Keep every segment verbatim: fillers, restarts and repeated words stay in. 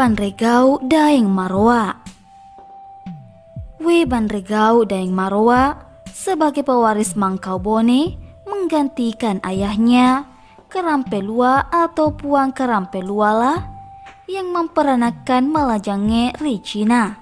Banregau Daeng Marwa. We Banregau Daeng Marwa sebagai pewaris Mangkau Bone menggantikan ayahnya Kerampelua atau Puang Kerampelua lah yang memperanakan Malajange Ricina.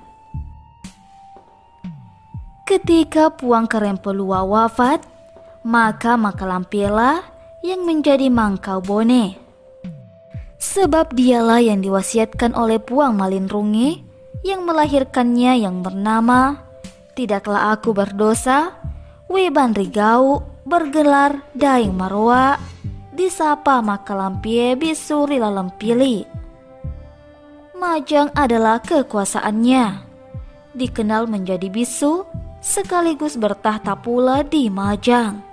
Ketika Puang Kerampelua wafat, maka Makalampie yang menjadi Mangkau Bone. Sebab dialah yang diwasiatkan oleh Puang Malinrunge yang melahirkannya yang bernama Tidaklah Aku Berdosa, We Banregau bergelar Daeng Marwa, disapa Makalampie Bisuri Lalempili. Majang adalah kekuasaannya, dikenal menjadi bisu sekaligus bertahta pula di Majang.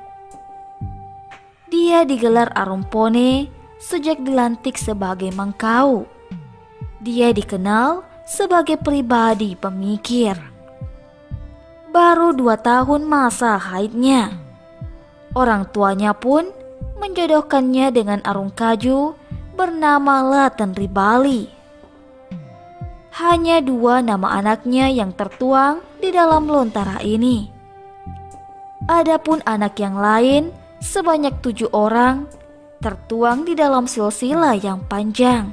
Dia digelar Arumpone sejak dilantik sebagai Mangkau. Dia dikenal sebagai pribadi pemikir. Baru dua tahun masa haidnya, orang tuanya pun menjodohkannya dengan Arungkaju bernama Laten Ribali. Hanya dua nama anaknya yang tertuang di dalam lontara ini. Adapun anak yang lain sebanyak tujuh orang tertuang di dalam silsilah yang panjang.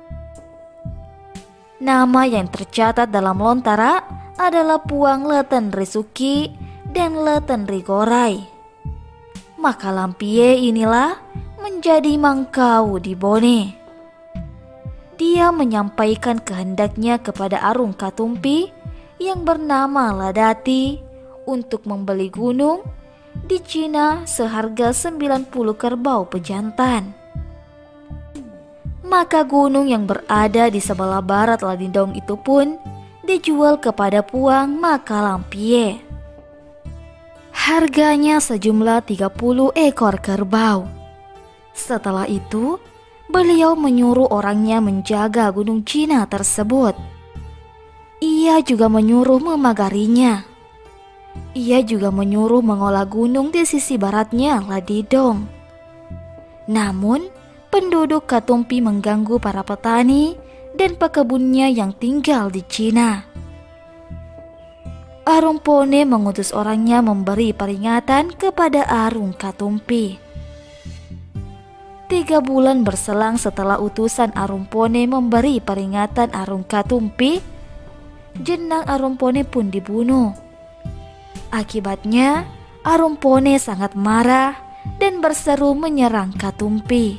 Nama yang tercatat dalam lontara adalah Puang Laten Risuki dan Laten Rigorai. Makalampie inilah menjadi Mangkau di Bone. Dia menyampaikan kehendaknya kepada Arung Katumpi yang bernama Ladati untuk membeli gunung di Cina seharga sembilan puluh kerbau pejantan. Maka gunung yang berada di sebelah barat Ladidong itu pun dijual kepada Puang Makalampie. Harganya sejumlah tiga puluh ekor kerbau. Setelah itu, beliau menyuruh orangnya menjaga gunung Cina tersebut. Ia juga menyuruh memagarinya. Ia juga menyuruh mengolah gunung di sisi baratnya Ladidong. Namun, penduduk Katumpi mengganggu para petani dan pekebunnya yang tinggal di Cina. Arumpone mengutus orangnya memberi peringatan kepada Arung Katumpi. Tiga bulan berselang setelah utusan Arumpone memberi peringatan Arung Katumpi, jenang Arumpone pun dibunuh. Akibatnya, Arumpone sangat marah dan berseru menyerang Katumpi.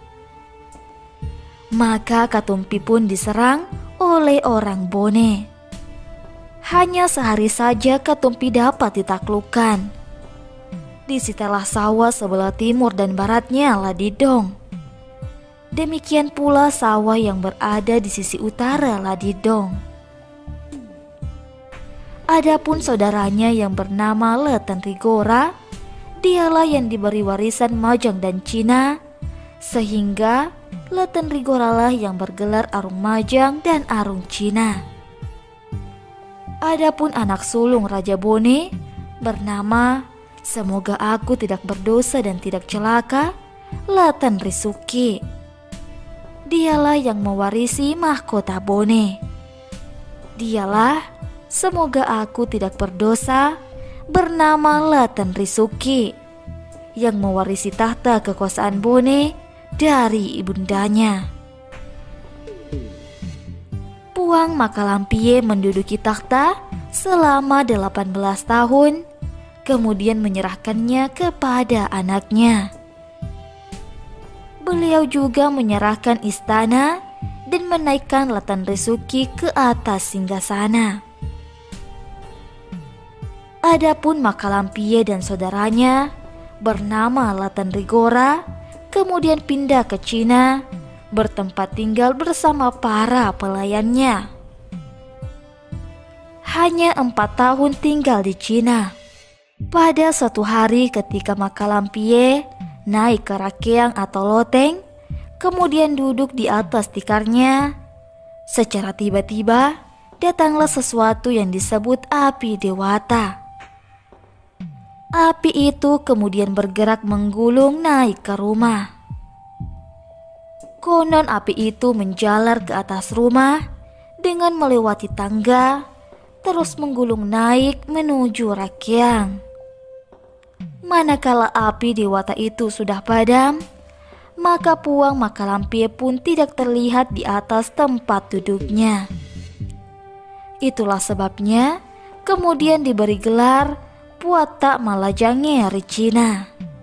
Maka Katumpi pun diserang oleh orang Bone. Hanya sehari saja Katumpi dapat ditaklukkan. Disitalah sawah sebelah timur dan baratnya Ladidong. Demikian pula sawah yang berada di sisi utara Ladidong. Adapun saudaranya yang bernama Laten Rigora, dialah yang diberi warisan Majang dan Cina, sehingga Laten Rigora lah yang bergelar Arung Majang dan Arung Cina. Adapun anak sulung Raja Bone bernama Semoga Aku Tidak Berdosa dan Tidak Celaka, Laten Risuki. Dialah yang mewarisi mahkota Bone. Dialah Semoga Aku Tidak Berdosa bernama Laten Risuki yang mewarisi tahta kekuasaan Bone dari ibundanya. Puang Makalampie menduduki takhta selama delapan belas tahun, kemudian menyerahkannya kepada anaknya. Beliau juga menyerahkan istana dan menaikkan Laten Risuki ke atas singgasana. Adapun Makalampie dan saudaranya bernama Laten Rigora kemudian pindah ke Cina, bertempat tinggal bersama para pelayannya. Hanya empat tahun tinggal di Cina. Pada suatu hari ketika Makalampie naik ke rakeang atau loteng, kemudian duduk di atas tikarnya, secara tiba-tiba datanglah sesuatu yang disebut api dewata. Api itu kemudian bergerak menggulung naik ke rumah. Konon api itu menjalar ke atas rumah dengan melewati tangga, terus menggulung naik menuju Rakyang. Manakala api di Wata itu sudah padam, maka Puang Makalampie pun tidak terlihat di atas tempat duduknya. Itulah sebabnya kemudian diberi gelar Puata Malajange Ricina.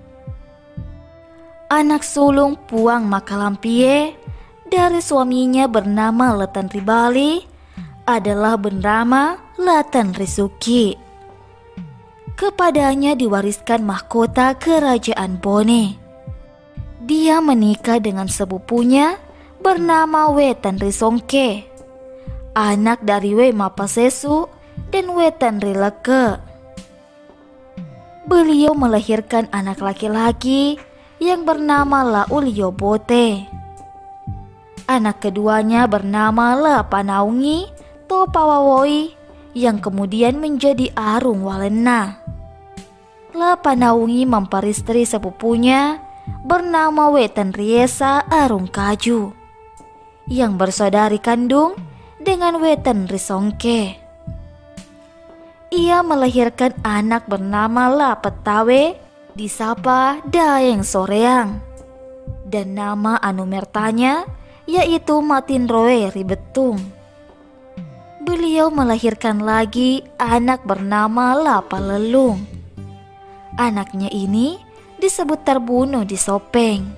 Anak sulung Puang Makalampie dari suaminya bernama Letan Ribali adalah bernama Letan Risuki. Kepadanya diwariskan mahkota kerajaan Bone. Dia menikah dengan sepupunya bernama Wetan Risongke, anak dari We Mapasesu dan Wetan Rileke. Beliau melahirkan anak laki-laki yang bernama Laulio Bote. Anak keduanya bernama La Panaungi Topawawoi yang kemudian menjadi Arung Walena. La Panaungi memperistri sepupunya bernama Wetan Riesa Arung Kaju yang bersaudari kandung dengan Wetan Risongke. Ia melahirkan anak bernama La Petawe disapa Daeng Soreang, dan nama anu mertanya yaitu Matinroe Ribetung. Beliau melahirkan lagi anak bernama Lapa Lelung. Anaknya ini disebut terbunuh di Sopeng.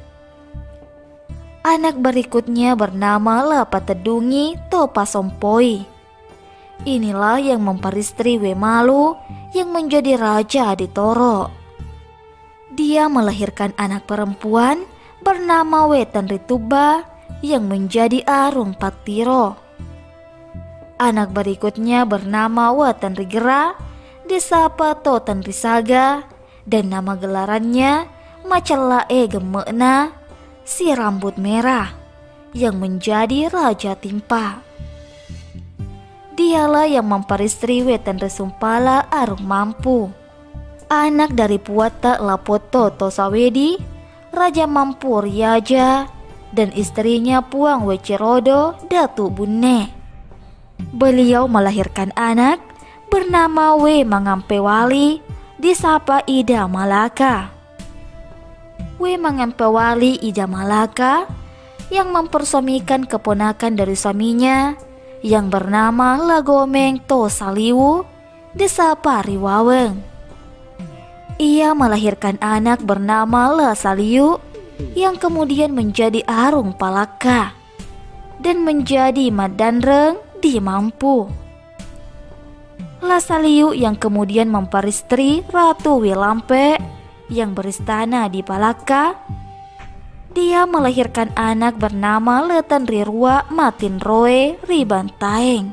Anak berikutnya bernama Lapa Tedungi Topa Sompoi. Inilah yang memperistri Wemalu yang menjadi raja di Toro. Dia melahirkan anak perempuan bernama Wetan Rituba yang menjadi Arung Patiro. Anak berikutnya bernama Wetan Rigera disapa Totan Risaga, dan nama gelarannya Macalae Gemekna, si rambut merah, yang menjadi Raja Timpa. Dialah yang memperistri Wetan Resumpala Arung Mampu, anak dari Puata Lapoto Tosawedi, Raja Mampu Riaja, dan istrinya Puang Wecirodo Datu Bune. Beliau melahirkan anak bernama We Mangampewali disapa Ida Malaka. We Mangampewali Ida Malaka yang mempersuamikan keponakan dari suaminya yang bernama Lagomeng Tosaliwu disapa Riwaweng. Ia melahirkan anak bernama La Saliu yang kemudian menjadi Arung Palaka dan menjadi Madanreng di Mampu. La Saliu yang kemudian memperistri Ratu Wilampe yang beristana di Palaka. Dia melahirkan anak bernama Letan Rirua Matinroe Ribantaeng.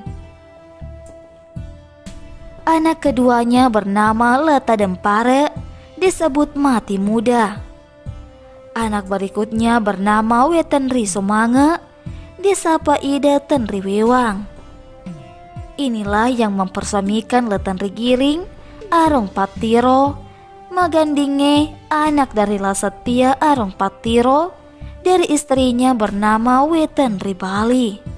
Anak keduanya bernama Leta Dempare disebut Mati Muda. Anak berikutnya bernama Wetan Risomange disapa Ida Tenri Wewang. Inilah yang mempersuamikan Letan Rigiring Arung Patiro Magandinge, anak dari Lasetia Arung Patiro dari istrinya bernama Wetan Ribali.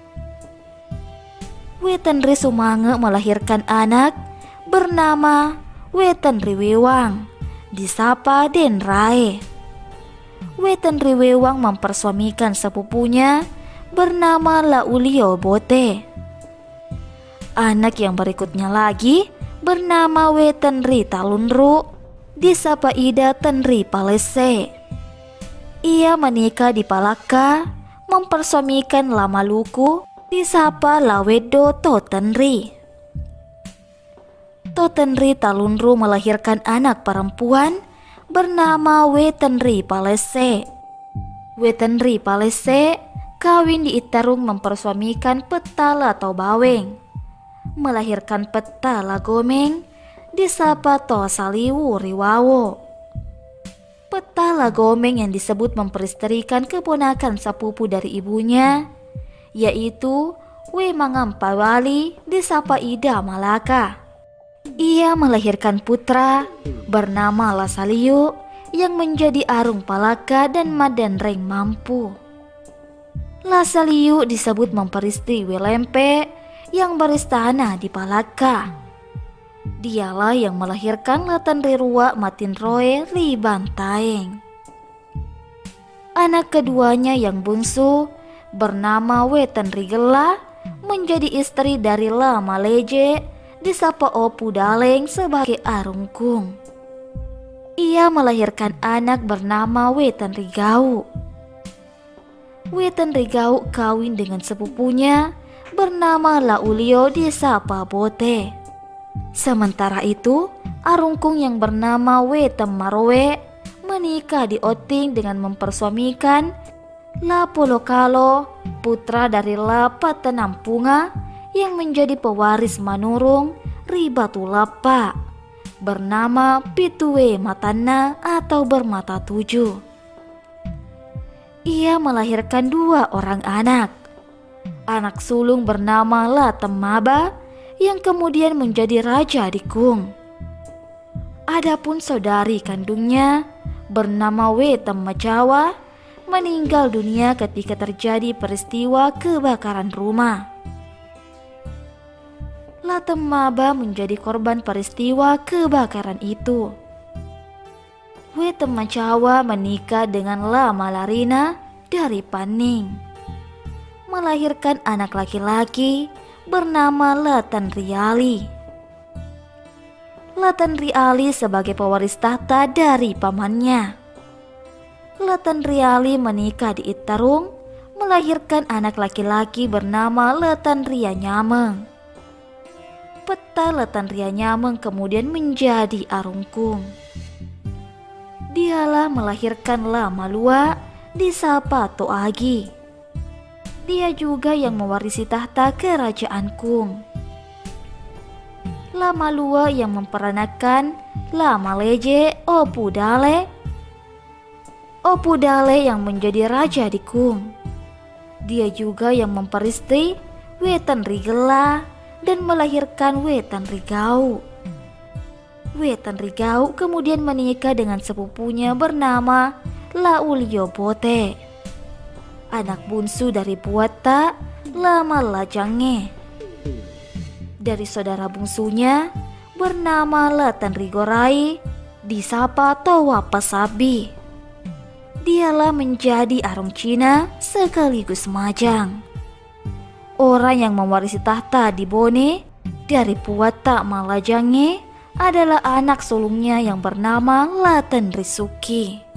Wetan Risomange melahirkan anak bernama Wetan Riwewang disapa Denrae. Wetan Riwewang mempersuamikan sepupunya bernama Laulio Bote. Anak yang berikutnya lagi bernama Wetan Ri Talunru disapa Ida Tenri Palese. Ia menikah di Palaka, mempersuamikan Lamaluku disapa Lawedo Totenri. Totenri Talunru melahirkan anak perempuan bernama Wetenri Palese. Wetenri Palese kawin di Iterung mempersuamikan Petala atau Baweng, melahirkan Petala Gomeng disapa Tosaliwu Riwawo. Petala Gomeng yang disebut memperistrikan keponakan sepupu dari ibunya, yaitu We Mangampawali disapa Ida Malaka. Ia melahirkan putra bernama Lasaliu yang menjadi Arung Palaka dan Madanreng Mampu. Lasaliu disebut memperisti Wilempe yang beristana di Palaka. Dialah yang melahirkan Latanrirua Matinroe Ribantaeng. Anak keduanya yang bungsu bernama Wetanrigela menjadi istri dari La Maleje disapa Opu Daleng sebagai Arungkung. Ia melahirkan anak bernama Wetanrigau. Wetanrigau kawin dengan sepupunya bernama Laulio disapa Bote. Sementara itu, Arungkung yang bernama Wetemmaroe menikah di Oting dengan mempersuamikan La Polokalo, putra dari La Patenampunga yang menjadi pewaris Manurung Ribatulapa, bernama Pitue Matana atau bermata tujuh. Ia melahirkan dua orang anak. Anak sulung bernama La Temaba yang kemudian menjadi raja di Kung. Adapun saudari kandungnya bernama Wetemmajawa meninggal dunia ketika terjadi peristiwa kebakaran rumah. La Temaba menjadi korban peristiwa kebakaran itu. Wetemmajawa menikah dengan La Malarina dari Paning, melahirkan anak laki-laki bernama Latanriali. Latanriali sebagai pewaris tahta dari pamannya. Latanriali menikah di Itarung, melahirkan anak laki-laki bernama Latanria Nyameng. Peta Latanria Nyameng kemudian menjadi Arungkung. Dialah melahirkan La Malua disapa Toagi. Dia juga yang mewarisi tahta kerajaan Kung. La Malua yang memperanakan La Maleje Opu Dale. Opu Dale yang menjadi raja di Kung. Dia juga yang memperisti Wetanrigela dan melahirkan Wetanrigau. Wetanrigau kemudian menikah dengan sepupunya bernama Laulio Bote, anak bungsu dari Puata La Malajange. Dari saudara bungsunya bernama Latanrigorai disapa Towa Pasabi. Dialah menjadi Arung Cina sekaligus Majang. Orang yang mewarisi tahta di Bone dari Puata Malajange adalah anak sulungnya yang bernama Latanrisuki.